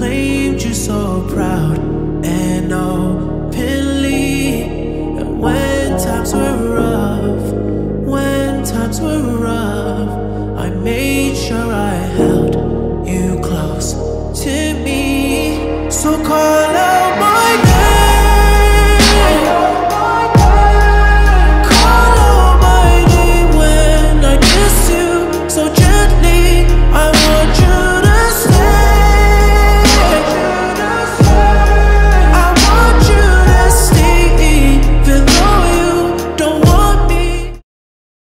claimed you so proud and openly. And when times were rough, I made sure I held you close to me. So call us